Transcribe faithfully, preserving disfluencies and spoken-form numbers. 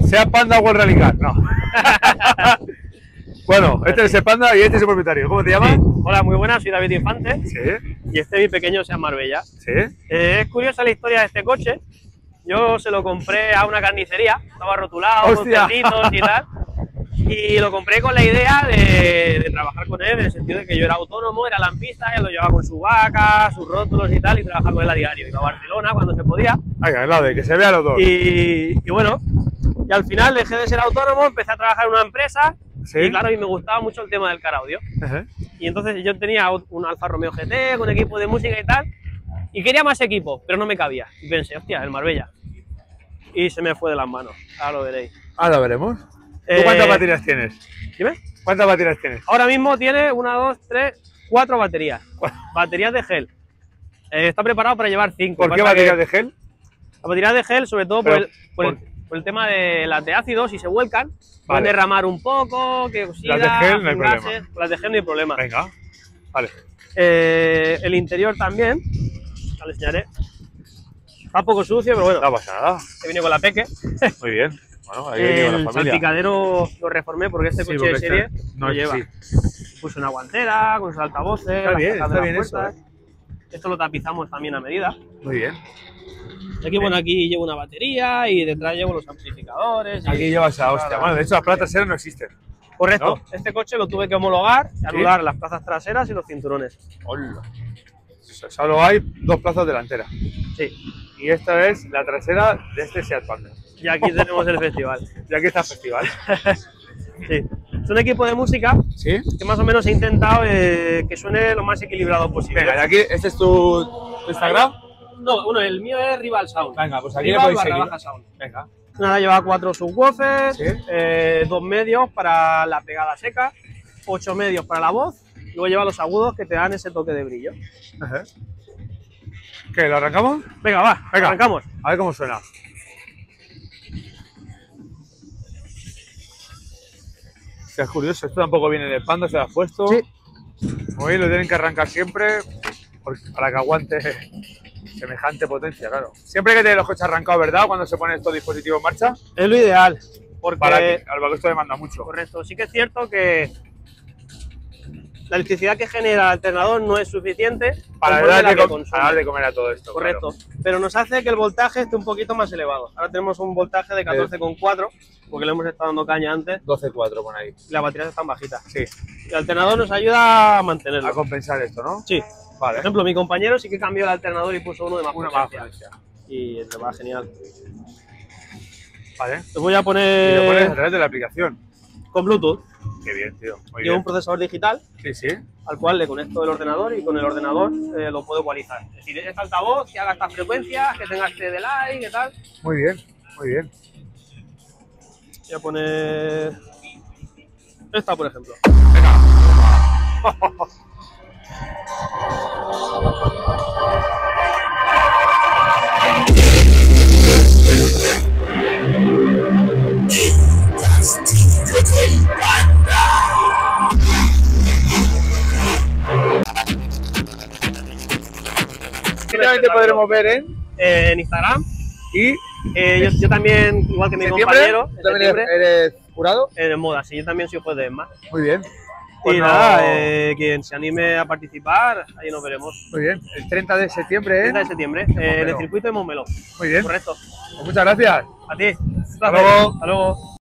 Seat Panda World Rally Car, no. Bueno, este es el Panda y este es el propietario. ¿Cómo te llamas? Sí. Hola, muy buenas, soy David Infante. Sí. Y este es mi pequeño Seat Marbella. Sí. Eh, es curiosa la historia de este coche. Yo se lo compré a una carnicería, estaba rotulado, ¡Hostia! con cerditos y tal. Y lo compré con la idea de, de trabajar con él, en el sentido de que yo era autónomo, era lampista, él lo llevaba con su vaca, sus rótulos y tal, y trabajaba con él a diario. Iba a Barcelona cuando se podía. Venga, lado de que se vea los dos. Y, y bueno, y al final dejé de ser autónomo, empecé a trabajar en una empresa. Sí. Y claro, y me gustaba mucho el tema del car audio. Uh-huh. Y entonces yo tenía un Alfa Romeo G T con equipo de música y tal, y quería más equipo, pero no me cabía. Y pensé, hostia, el Marbella. Y se me fue de las manos, ahora lo veréis. Ahora veremos. ¿Tú Eh, cuántas baterías tienes? Dime. ¿Cuántas baterías tienes? Ahora mismo tiene una, dos, tres, cuatro baterías. Baterías de gel. Eh, está preparado para llevar cinco. ¿Por qué Pasa baterías que de gel? Las baterías de gel, sobre todo por Pero, el, por, el, por... por el tema de las de ácido, si se vuelcan, Vale. pueden derramar un poco, que oxida, Las de gel no hay gases. problema. Las de gel no hay problema. Venga, vale. Eh, el interior también, ya lo enseñaré. Está un poco sucio, pero bueno, No pasa nada. se viene con la peque. Muy bien. Bueno, ahí viene con El la familia. salpicadero lo reformé porque este Sí, coche porque de serie este- no no, lleva. sí. Puse una guantera con sus altavoces, Está las bien, cajas de está las bien eso, puertas. ¿eh? Esto lo tapizamos también a medida. Muy bien. Y aquí, bueno, aquí llevo una batería y detrás llevo los amplificadores. y- Aquí llevas a hostia. Bueno, de hecho las plazas traseras no existen. Correcto, ¿no? este coche lo tuve que homologar, anular las plazas traseras y los cinturones. Hola. Solo hay dos plazas delanteras. Sí, Y esta es la trasera de este Seat Panda. y aquí tenemos el festival. Y aquí está el festival. Sí. Es un equipo de música ¿Sí? que más o menos he intentado eh, que suene lo más equilibrado posible. Venga, y aquí, ¿este es tu, tu Instagram? No, bueno, el mío es Rival Sound. Venga, pues aquí Rival le podéis barra seguir. baja Sound. Venga. Nada, lleva cuatro subwoofers, Sí. eh, dos medios para la pegada seca, ocho medios para la voz, y luego lleva los agudos que te dan ese toque de brillo. Ajá. ¿Qué, lo arrancamos? Venga, va, Venga. arrancamos. A ver cómo suena. Es curioso, esto tampoco viene de Panda, se lo has puesto. Sí. Muy bien, lo tienen que arrancar siempre porque- para que aguante semejante potencia, claro. Siempre que tener los coches arrancados, ¿verdad? Cuando se ponen estos dispositivos en marcha. Es lo ideal, porque... Para que, al que esto demanda mucho. Correcto, sí que es cierto que la electricidad que genera el alternador no es suficiente Para conforme dar la de, que com- consume. para dar de comer a todo esto. Correcto, pero nos hace que el voltaje esté un poquito más elevado. Ahora tenemos un voltaje de catorce coma cuatro, porque le hemos estado dando caña antes doce cuatro pon ahí. y las baterías están bajitas. Sí, El alternador nos ayuda a mantenerlo. a compensar esto, ¿no? Sí. Por Vale. ejemplo, mi compañero sí que cambió el alternador y puso uno de más Una más potencia. potencia. Y le va genial. Vale. Les voy a Y lo pones a poner través de la aplicación. con Bluetooth. Qué bien, tío. Muy Llevo bien. un procesador digital Sí, sí. al cual le conecto el ordenador y con el ordenador eh, lo puedo ecualizar. Es decir, este altavoz que haga estas frecuencias, que tenga este delay, ¿qué tal? Muy bien, muy bien. Voy a poner esta, por ejemplo. Finalmente podremos ver en Eh, en Instagram. y Eh, yo, yo también, igual que mi septiembre. compañero, en ¿Tú también septiembre, eres jurado? en moda, sí, yo también soy juez de ESMA. Muy bien. Pues y no- nada, eh, quien se anime a participar, ahí nos veremos. Muy bien. El treinta de septiembre, treinta ¿eh? de septiembre, eh, en el Montmeló. circuito de Montmeló. Muy bien. Correcto. Pues muchas gracias. A ti. Hasta luego. Hasta luego.